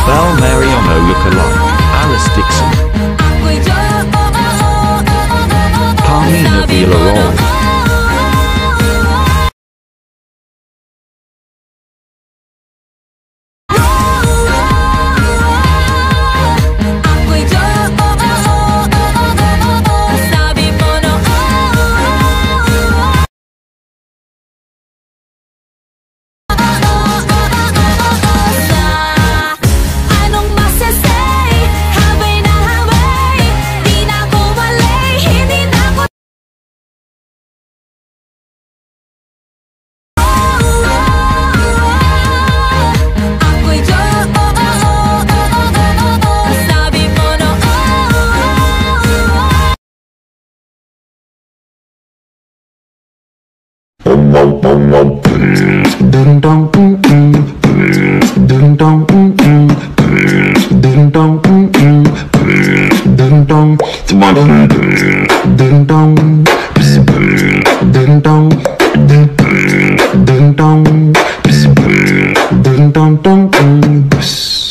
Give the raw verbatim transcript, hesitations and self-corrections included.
Belle Mariano lookalike, Alice Dixon. Carmina Villarreal. Ding dong, mm mm. Ding dong, mm mm. Ding dong, mm mm. Ding dong, ding dong, ding dong, ding dong, ding dong, ding dong, dong.